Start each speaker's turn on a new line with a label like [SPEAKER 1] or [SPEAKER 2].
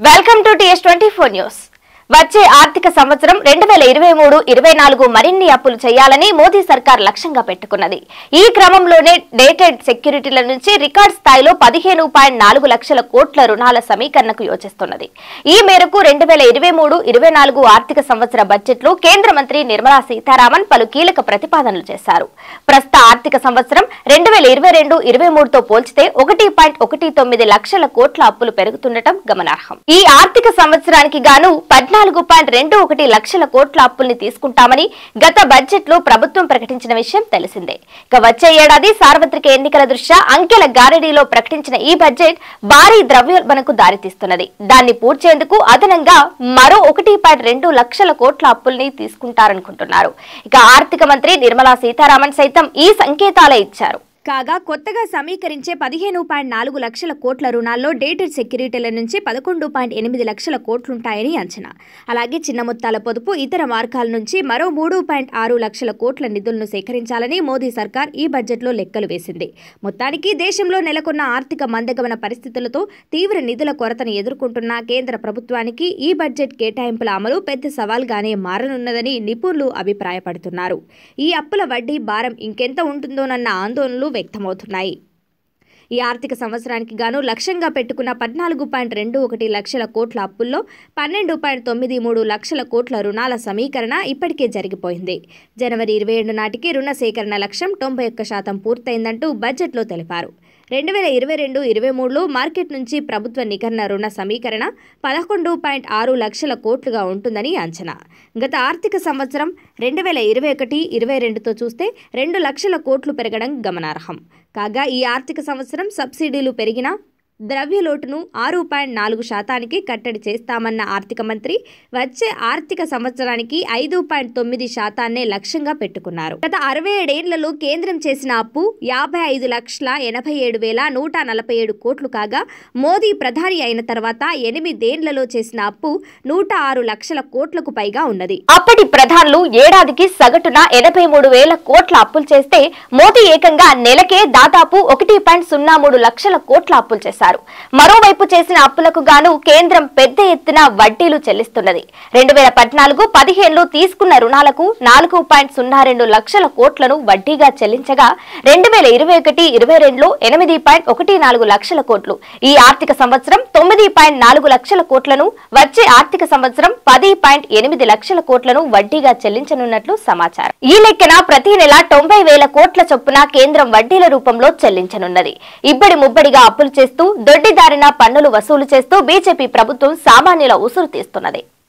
[SPEAKER 1] Welcome to TS24 news. వచ్చే ఆర్థిక సంవత్సరం 2023-24 మరిన్ని అప్పులు చేయాలని మోదీ సర్కార్ లక్ష్యంగా పెట్టుకున్నది. ఈ క్రమంలోనే డేటెడ్ సెక్యూరిటీల నుంచి రికార్డ్ స్థాయిలో 15.4 లక్షల కోట్ల రుణాల సమీకరణకు యోచిస్తున్నది. ఈ మేరకు 2023-24 ఆర్థిక సంవత్సర బడ్జెట్లో కేంద్ర మంత్రి నిర్మలా సీతారామన్ పలు కీలక ప్రతిపాదనలు చేశారు. ప్రస్తుత ఆర్థిక సంవత్సరం 2022-23తో పోల్చితే 1.19 లక్షల కోట్ల అప్పులు పెరుగుతుండటం గమనార్హం. ఈ ఆర్థిక సంవత్సరానికి గాను 14.21 లక్షల కోట్ల అప్పుల్ని తీసుకుంటామని గత బడ్జెట్ లో ప్రభుత్వం ప్రకటించిన విషయం తెలిసిందే. ఇక వచ్చే ఏడాది సార్వత్రిక ఎన్నికల దృష్ట్యా అంకెల గారడీలో ప్రకటించిన ఈ బడ్జెట్ భారీ ద్రవ్యోల్బణకు దారితీస్తున్నది. దాన్ని పూడ్చేందుకు అదనంగా మరో 1.2 లక్షల కోట్ల అప్పుల్ని తీసుకుంటారనుకుంటున్నారు. ఇక ఆర్థిక మంత్రి నిర్మలా సీతారామన్ సైతం ఈ సంకేతాలే ఇచ్చారు. కాగా కొత్తగా సమీకరించే 15.4 లక్షల కోట్ల రుణాల్లో డేటెడ్ సెక్యూరిటీల నుంచి 11.8 లక్షల కోట్లుంటాయని అంచనా. అలాగే చిన్న మొత్తాల పొదుపు ఇతర మార్గాల నుంచి మరో 3.6 లక్షల కోట్ల నిధులను సేకరించాలని మోదీ సర్కార్ ఈ బడ్జెట్లో లెక్కలు వేసింది. మొత్తానికి దేశంలో నెలకొన్న ఆర్థిక మందగమన పరిస్థితులతో తీవ్ర నిధుల కొరతను ఎదుర్కొంటున్న కేంద్ర ప్రభుత్వానికి ఈ బడ్జెట్ కేటాయింపుల అమలు పెద్ద సవాల్గానే మారనున్నదని నిపుణులు అభిప్రాయపడుతున్నారు. ఈ అప్పుల వడ్డీ భారం ఇంకెంత ఉంటుందోనన్న ఆందోళనలు వ్యక్తమవుతున్నాయి. ఈ ఆర్థిక సంవత్సరానికి గాను లక్ష్యంగా పెట్టుకున్న 14.21 లక్షల కోట్ల అప్పుల్లో 12.93 లక్షల కోట్ల రుణాల సమీకరణ ఇప్పటికే జరిగిపోయింది. జనవరి 27 నాటికి రుణ సేకరణ లక్ష్యం 91% పూర్తయిందంటూ బడ్జెట్లో తెలిపారు. 2022-23లో మార్కెట్ నుంచి ప్రభుత్వ నికర రుణ సమీకరణ 11.6 లక్షల కోట్లుగా ఉంటుందని అంచనా. గత ఆర్థిక సంవత్సరం 2021-22తో చూస్తే 2 లక్షల కోట్లు పెరగడం గమనార్హం. కాగా ఈ ఆర్థిక సంవత్సరం సబ్సిడీలు పెరిగినా ద్రవ్యలోటును 6.4% కట్టడి చేస్తామన్న ఆర్థిక మంత్రి వచ్చే ఆర్థిక సంవత్సరానికి 5.9% లక్ష్యంగా పెట్టుకున్నారు. గత 67 ఏళ్లలో కేంద్రం చేసిన అప్పు 55,87,147 కోట్లు కాగా మోదీ ప్రధాని అయిన తర్వాత 8 ఏళ్లలో చేసిన అప్పు 106 లక్షల కోట్లకు పైగా ఉన్నది. అప్పటి ప్రధానులు ఏడాదికి సగటున 83,000 కోట్ల అప్పులు చేస్తే మోదీ ఏకంగా నెలకే దాదాపు 1.03 లక్షల కోట్ల అప్పులు చేశారు. మరోవైపు చేసిన అప్పులకు గాను కేంద్రం పెద్ద ఎత్తున వడ్డీలు చెల్లిస్తున్నది. 2014-15లో తీసుకున్న రుణాలకు 4.02 లక్షల కోట్లను వడ్డీగా చెల్లించగా 2021-22లో 8.14 లక్షల కోట్లు, ఈ ఆర్థిక సంవత్సరం 9.4 లక్షల కోట్లను, వచ్చే ఆర్థిక సంవత్సరం 10.8 లక్షల కోట్లను వడ్డీగా చెల్లించనున్నట్లు సమాచారం. ఈ లెక్కన ప్రతి నెల 90,000 కోట్ల చొప్పున కేంద్రం వడ్డీల రూపంలో చెల్లించనున్నది. ఇబ్బడి ముబ్బడిగా అప్పులు చేస్తూ దొడ్డిదారిన పన్నులు వసూలు చేస్తూ బీజేపీ ప్రభుత్వం సామాన్యుల ఉసురు తీస్తున్నది.